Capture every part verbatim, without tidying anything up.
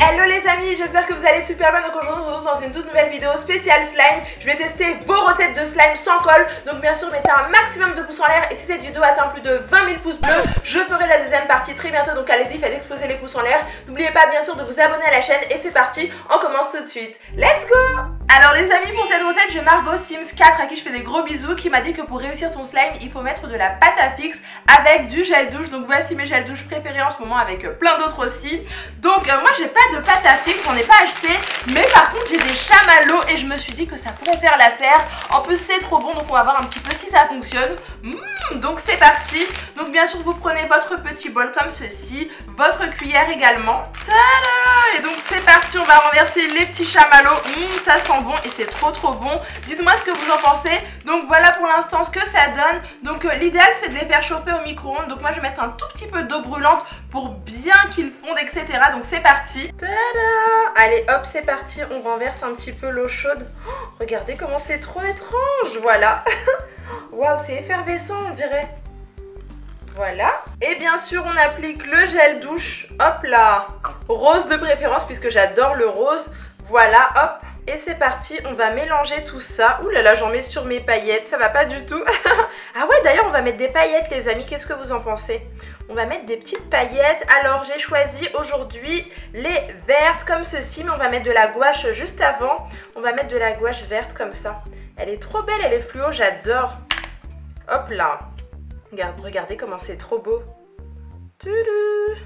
Hello les amis, j'espère que vous allez super bien. Donc aujourd'hui on se retrouve dans une toute nouvelle vidéo spéciale slime. Je vais tester vos recettes de slime sans colle. Donc bien sûr mettez un maximum de pouces en l'air. Et si cette vidéo atteint plus de vingt mille pouces bleus, je ferai la deuxième partie très bientôt. Donc allez-y, faites exploser les pouces en l'air. N'oubliez pas bien sûr de vous abonner à la chaîne. Et c'est parti, on commence tout de suite. Let's go! Alors les amis, pour cette recette j'ai Margot Sims quatre à qui je fais des gros bisous, qui m'a dit que pour réussir son slime il faut mettre de la pâte à fixe avec du gel douche. Donc voici mes gels douche préférés en ce moment, avec plein d'autres aussi. Donc euh, moi j'ai pas de pâte à fixe, j'en ai pas acheté, mais par contre j'ai des chamallows et je me suis dit que ça pourrait faire l'affaire. En plus c'est trop bon, donc on va voir un petit peu si ça fonctionne. Mmh, donc c'est parti. Donc bien sûr vous prenez votre petit bol comme ceci, votre cuillère également. Tada! Et donc c'est parti, on va renverser les petits chamallows. Mmh, ça sent bon et c'est trop trop bon. Dites-moi ce que vous en pensez. Donc voilà pour l'instant ce que ça donne. Donc euh, l'idéal c'est de les faire chauffer au micro-ondes. Donc moi je vais mettre un tout petit peu d'eau brûlante pour bien qu'ils fondent, et cetera. Donc c'est parti. Tada! Allez hop, c'est parti. On renverse un petit peu l'eau chaude. Oh, regardez comment c'est trop étrange. Voilà. Waouh, c'est effervescent on dirait. Voilà. Et bien sûr on applique le gel douche. Hop là. Rose de préférence puisque j'adore le rose. Voilà, hop. Et c'est parti, on va mélanger tout ça. Ouh là là, j'en mets sur mes paillettes, ça va pas du tout. Ah ouais, d'ailleurs, on va mettre des paillettes, les amis. Qu'est-ce que vous en pensez? On va mettre des petites paillettes. Alors, j'ai choisi aujourd'hui les vertes comme ceci, mais on va mettre de la gouache juste avant. On va mettre de la gouache verte comme ça. Elle est trop belle, elle est fluo, j'adore. Hop là. Regarde, regardez comment c'est trop beau. Toudou.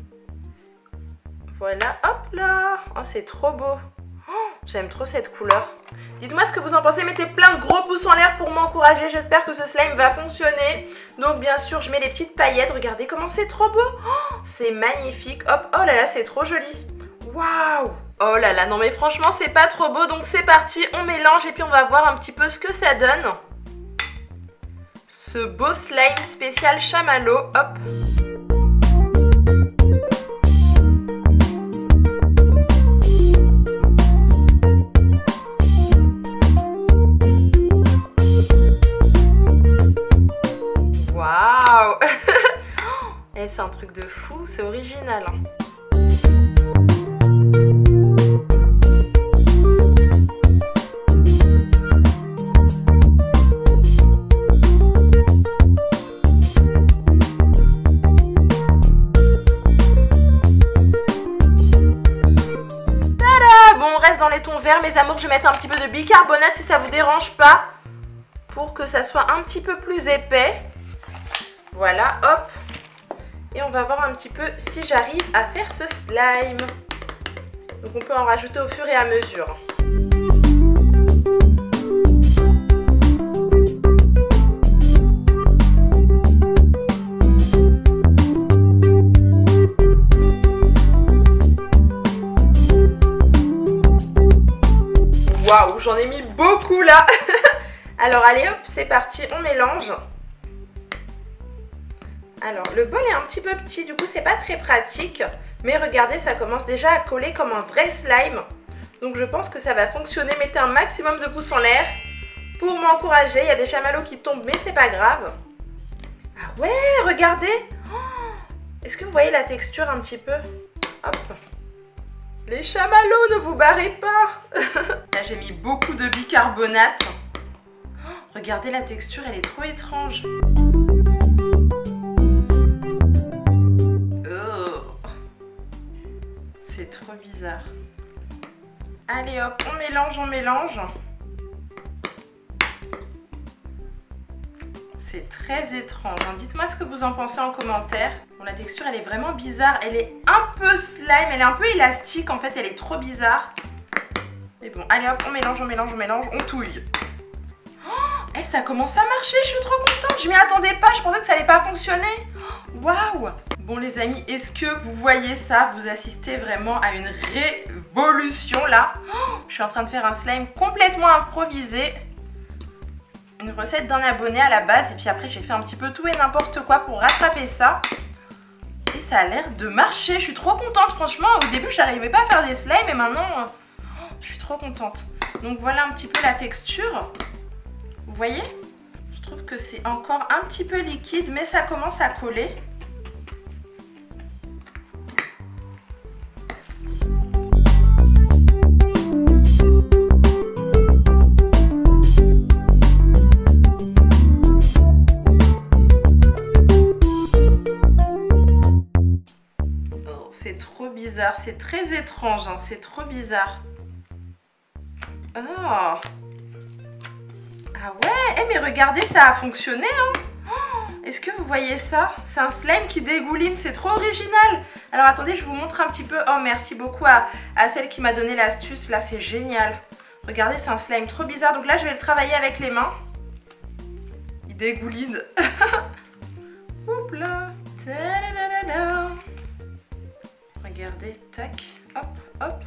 Voilà, hop là. Oh, c'est trop beau. J'aime trop cette couleur. Dites-moi ce que vous en pensez, mettez plein de gros pouces en l'air pour m'encourager. J'espère que ce slime va fonctionner. Donc bien sûr, je mets les petites paillettes. Regardez comment c'est trop beau. Oh, c'est magnifique. Hop, oh là là, c'est trop joli. Waouh! Oh là là, non mais franchement, c'est pas trop beau. Donc c'est parti, on mélange et puis on va voir un petit peu ce que ça donne. Ce beau slime spécial chamallow. Hop. Waouh! Eh, c'est un truc de fou, c'est original. Hein. Tada! Bon, on reste dans les tons verts, mes amours. Je vais mettre un petit peu de bicarbonate si ça vous dérange pas, pour que ça soit un petit peu plus épais. Voilà, hop. Et on va voir un petit peu si j'arrive à faire ce slime. Donc on peut en rajouter au fur et à mesure. Waouh, j'en ai mis beaucoup là. Alors allez hop, c'est parti, on mélange. Alors, le bol est un petit peu petit, du coup, c'est pas très pratique. Mais regardez, ça commence déjà à coller comme un vrai slime. Donc, je pense que ça va fonctionner. Mettez un maximum de pouces en l'air pour m'encourager. Il y a des chamallows qui tombent, mais c'est pas grave. Ah ouais, regardez. Oh, est-ce que vous voyez la texture un petit peu? Hop. Les chamallows, ne vous barrez pas. Là, j'ai mis beaucoup de bicarbonate. Oh, regardez la texture, elle est trop étrange. C'est trop bizarre. Allez hop, on mélange, on mélange. C'est très étrange. Dites-moi ce que vous en pensez en commentaire. Bon, la texture, elle est vraiment bizarre. Elle est un peu slime, elle est un peu élastique. En fait, elle est trop bizarre. Mais bon, allez hop, on mélange, on mélange, on mélange, on touille. Oh, eh, ça commence à marcher, je suis trop contente. Je m'y attendais pas, je pensais que ça allait pas fonctionner. Waouh! Bon les amis, est-ce que vous voyez ça? Vous assistez vraiment à une révolution là. Oh, je suis en train de faire un slime complètement improvisé. Une recette d'un abonné à la base. Et puis après j'ai fait un petit peu tout et n'importe quoi pour rattraper ça. Et ça a l'air de marcher. Je suis trop contente franchement. Au début j'arrivais pas à faire des slimes et maintenant oh, je suis trop contente. Donc voilà un petit peu la texture. Vous voyez? Je trouve que c'est encore un petit peu liquide mais ça commence à coller. bizarre, c'est très étrange, hein, c'est trop bizarre. Oh. Ah ouais, eh, mais regardez, ça a fonctionné, hein. Oh, est-ce que vous voyez ça? C'est un slime qui dégouline, c'est trop original. Alors attendez, je vous montre un petit peu. Oh, merci beaucoup à, à celle qui m'a donné l'astuce, là, c'est génial. Regardez, c'est un slime trop bizarre. Donc là, je vais le travailler avec les mains. Il dégouline. Oups là. Regardez, tac, hop, hop.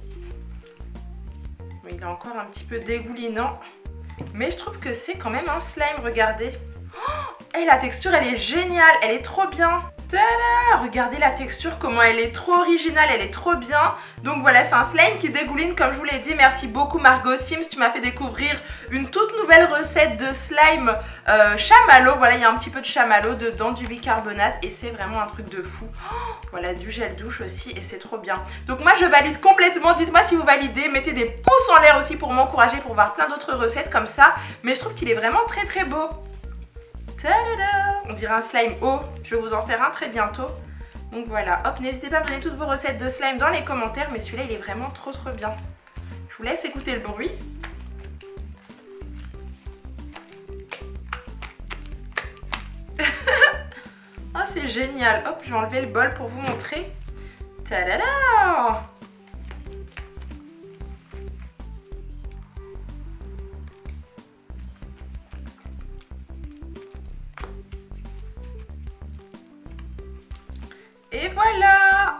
Il est encore un petit peu dégoulinant. Mais je trouve que c'est quand même un slime, regardez. Oh, et la texture, elle est géniale, elle est trop bien. Tada! Regardez la texture, comment elle est trop originale, elle est trop bien. Donc voilà, c'est un slime qui dégouline comme je vous l'ai dit. Merci beaucoup Margot Sims, tu m'as fait découvrir une toute nouvelle recette de slime euh, chamallow. Voilà, il y a un petit peu de chamallow dedans, du bicarbonate et c'est vraiment un truc de fou. Oh, voilà, du gel douche aussi et c'est trop bien. Donc moi je valide complètement, dites-moi si vous validez, mettez des pouces en l'air aussi pour m'encourager pour voir plein d'autres recettes comme ça. Mais je trouve qu'il est vraiment très très beau. Tadada! On dirait un slime haut, je vais vous en faire un très bientôt. Donc voilà, hop, n'hésitez pas à me donner toutes vos recettes de slime dans les commentaires, mais celui-là il est vraiment trop trop bien. Je vous laisse écouter le bruit. Oh, c'est génial. Hop, je vais enlever le bol pour vous montrer. Tadada! Et voilà.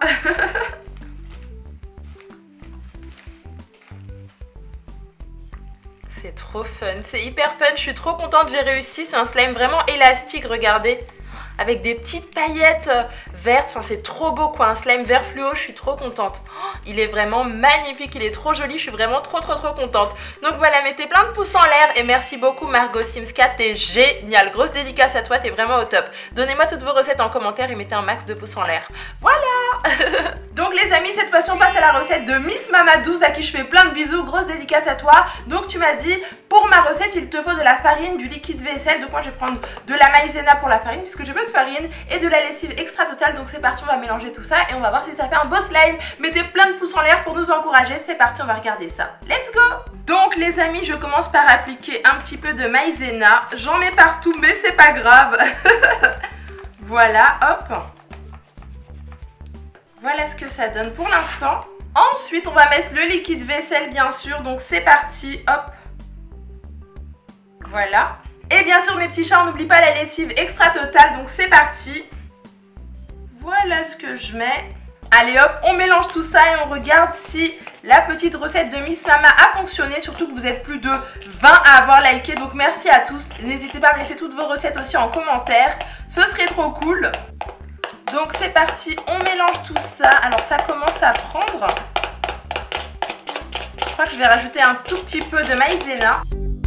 C'est trop fun, c'est hyper fun, je suis trop contente, j'ai réussi. C'est un slime vraiment élastique, regardez, avec des petites paillettes vertes. Enfin, c'est trop beau quoi, un slime vert fluo, je suis trop contente. Oh, il est vraiment magnifique, il est trop joli, je suis vraiment trop trop trop contente. Donc voilà, mettez plein de pouces en l'air et merci beaucoup Margot Sims quatre, t'es génial. Grosse dédicace à toi, t'es vraiment au top. Donnez-moi toutes vos recettes en commentaire et mettez un max de pouces en l'air. Voilà. Donc les amis, cette fois-ci on passe à la recette de Miss Mama douze à qui je fais plein de bisous. Grosse dédicace à toi. Donc tu m'as dit, pour ma recette il te faut de la farine, du liquide vaisselle. Donc moi je vais prendre de la maïzena pour la farine puisque j'ai pas de farine, et de la lessive extra totale. Donc c'est parti, on va mélanger tout ça et on va voir si ça fait un beau slime. Mettez plein de pouces en l'air pour nous encourager. C'est parti, on va regarder ça. Let's go. Donc les amis, je commence par appliquer un petit peu de maïzena. J'en mets partout mais c'est pas grave. Voilà, hop. Voilà ce que ça donne pour l'instant. Ensuite, on va mettre le liquide vaisselle, bien sûr. Donc, c'est parti. Hop. Voilà. Et bien sûr, mes petits chats, on n'oublie pas la lessive extra totale. Donc, c'est parti. Voilà ce que je mets. Allez, hop, on mélange tout ça et on regarde si la petite recette de Miss Mama a fonctionné. Surtout que vous êtes plus de vingt à avoir liké. Donc, merci à tous. N'hésitez pas à me laisser toutes vos recettes aussi en commentaire. Ce serait trop cool. Donc c'est parti, on mélange tout ça. Alors ça commence à prendre. Je crois que je vais rajouter un tout petit peu de maïzena.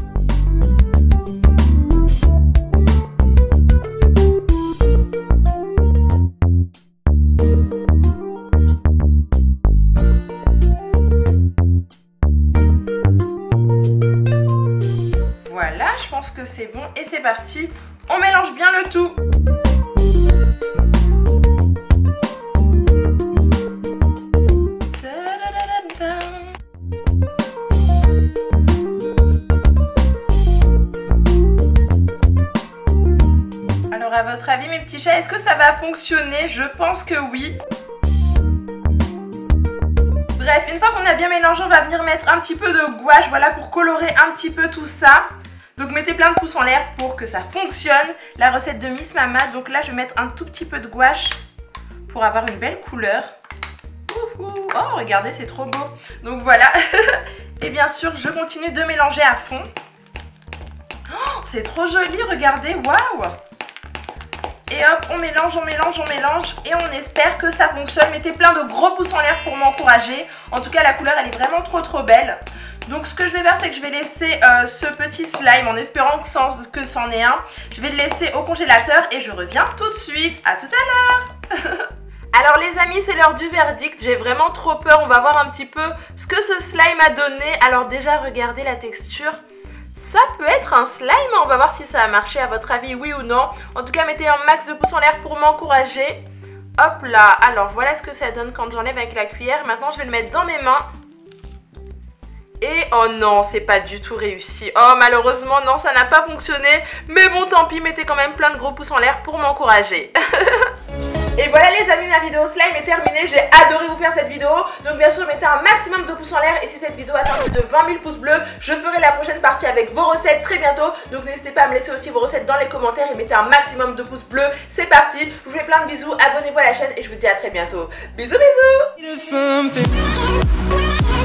Voilà, je pense que c'est bon et c'est parti. On mélange bien le tout. Alors à votre avis mes petits chats, est-ce que ça va fonctionner? Je pense que oui. Bref, une fois qu'on a bien mélangé, on va venir mettre un petit peu de gouache, voilà, pour colorer un petit peu tout ça. Donc mettez plein de pouces en l'air pour que ça fonctionne. La recette de Miss Mama, donc là je vais mettre un tout petit peu de gouache pour avoir une belle couleur. Ouhou. Oh regardez, c'est trop beau. Donc voilà. Et bien sûr je continue de mélanger à fond. Oh, c'est trop joli, regardez, waouh. Et hop, on mélange, on mélange, on mélange et on espère que ça fonctionne. Mettez plein de gros pouces en l'air pour m'encourager. En tout cas, la couleur, elle est vraiment trop trop belle. Donc ce que je vais faire, c'est que je vais laisser euh, ce petit slime en espérant que, sans, que c'en est un. Je vais le laisser au congélateur et je reviens tout de suite. À tout à l'heure. Alors les amis, c'est l'heure du verdict. J'ai vraiment trop peur. On va voir un petit peu ce que ce slime a donné. Alors déjà, regardez la texture. Ça peut être un slime, on va voir si ça a marché à votre avis, oui ou non. En tout cas, mettez un max de pouces en l'air pour m'encourager. Hop là, alors voilà ce que ça donne quand j'enlève avec la cuillère. Maintenant je vais le mettre dans mes mains. Et oh non, c'est pas du tout réussi. Oh malheureusement non, ça n'a pas fonctionné. Mais bon tant pis, mettez quand même plein de gros pouces en l'air pour m'encourager. Et voilà les amis, ma vidéo slime est terminée. J'ai adoré vous faire cette vidéo. Donc bien sûr mettez un maximum de pouces en l'air. Et si cette vidéo atteint plus de vingt mille pouces bleus, je ferai la prochaine partie avec vos recettes très bientôt. Donc n'hésitez pas à me laisser aussi vos recettes dans les commentaires. Et mettez un maximum de pouces bleus. C'est parti, je vous fais plein de bisous. Abonnez-vous à la chaîne et je vous dis à très bientôt. Bisous bisous.